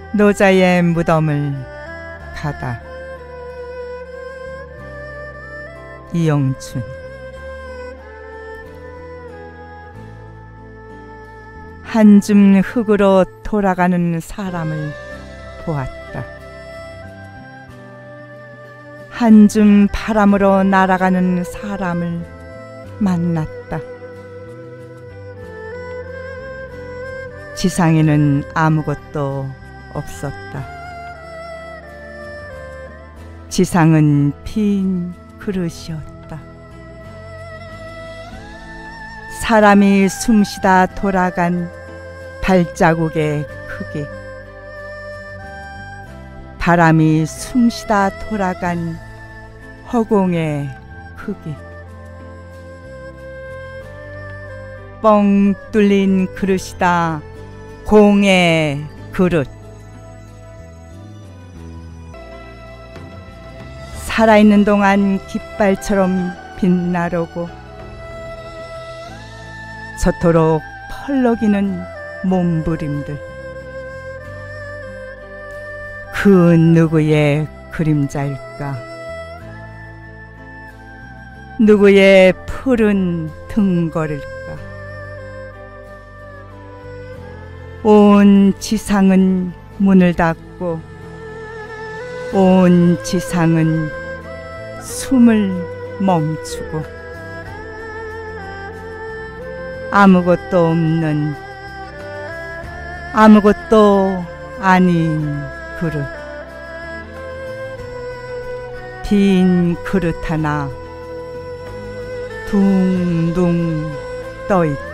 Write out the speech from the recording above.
노자의 무덤을 가다. 이영춘. 한 줌 흙으로 돌아가는 사람을 보았다. 한 줌 바람으로 날아가는 사람을 만났다. 지상에는 아무것도 없었다. 지상은 빈 그릇이었다. 사람이 숨쉬다 돌아간 발자국의 크기, 바람이 숨쉬다 돌아간 허공의 크기, 뻥 뚫린 그릇이다 공의 그릇. 살아있는 동안 깃발처럼 빛나려고 저토록 펄럭이는 몸부림들, 그 누구의 그림자일까? 누구의 푸른 등걸일까? 온 지상은 문을 닫고 온 지상은 숨을 멈추고 아무것도 없는, 아무것도 아닌 그릇, 빈 그릇 하나 둥둥 떠있다.